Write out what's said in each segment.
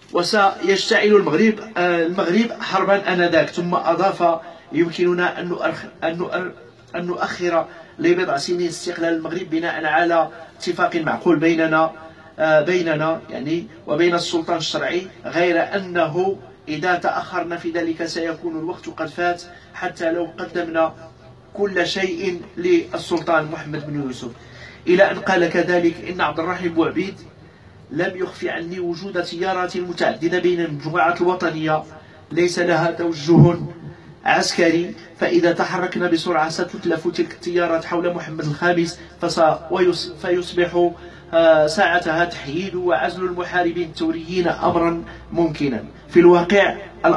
وسيشتعل المغرب حربا آنذاك. ثم أضاف: يمكننا أن نؤخر لبضع سنين استقلال المغرب بناء على اتفاق معقول بيننا يعني وبين السلطان الشرعي، غير أنه إذا تأخرنا في ذلك سيكون الوقت قد فات، حتى لو قدمنا كل شيء للسلطان محمد بن يوسف. إلى أن قال كذلك إن عبد الرحيم بوعبيد لم يخفي عني وجود تيارات متعددة بين المجموعات الوطنية ليس لها توجه عسكري، فإذا تحركنا بسرعة ستتلف تلك التيارات حول محمد الخامس، فيصبح ساعتها تحييد وعزل المحاربين الثوريين أمرا ممكنا. في الواقع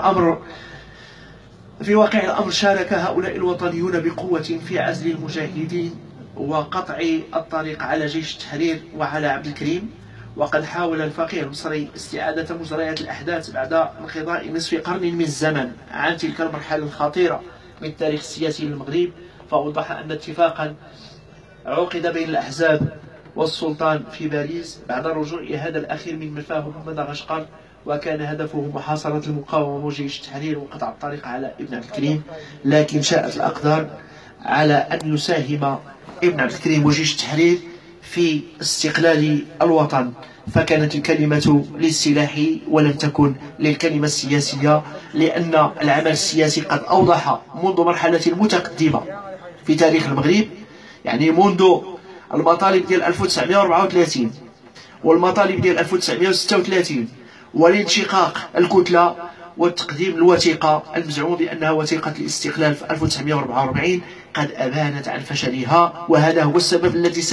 الأمر شارك هؤلاء الوطنيون بقوة في عزل المجاهدين وقطع الطريق على جيش التحرير وعلى عبد الكريم. وقد حاول الفقيه المصري استعادة مجريات الأحداث بعد انقضاء نصف قرن من الزمن عن تلك المرحلة الخطيرة من التاريخ السياسي للمغرب، فأوضح أن اتفاقا عقد بين الأحزاب والسلطان في باريس بعد رجوع هذا الأخير من مفاه مدغشقر، وكان هدفه محاصرة المقاومة وجيش التحرير وقطع الطريق على ابن عبد الكريم. لكن شاءت الأقدار على أن يساهم ابن عبد الكريم وجيش التحرير في استقلال الوطن، فكانت الكلمة للسلاح ولم تكن للكلمة السياسية، لأن العمل السياسي قد أوضح منذ مرحلة متقدمة في تاريخ المغرب، يعني منذ المطالب ديال 1934 والمطالب ديال 1936 والانشقاق الكتلة وتقديم الوثيقة المزعوم بأنها وثيقة الاستقلال في 1944 قد أبانت عن فشلها، وهذا هو السبب الذي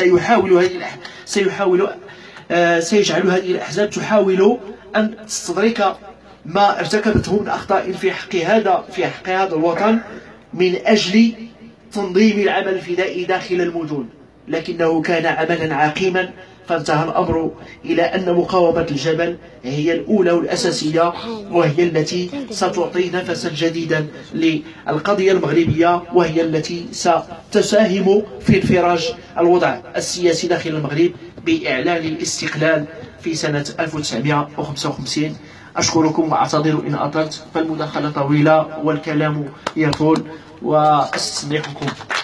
سيجعل هذه الأحزاب تحاول أن تستدرك ما ارتكبته من أخطاء في حق هذا الوطن من أجل تنظيم العمل الفدائي داخل المدن، لكنه كان عملا عقيما. فانتهى الأمر إلى أن مقاومة الجبل هي الأولى والأساسية، وهي التي ستعطي نفسا جديدا للقضية المغربية، وهي التي ستساهم في انفراج الوضع السياسي داخل المغرب بإعلان الاستقلال في سنة 1955. أشكركم وأعتذر إن أطلت، فالمداخلة طويلة والكلام يطول، وأستسمحكم.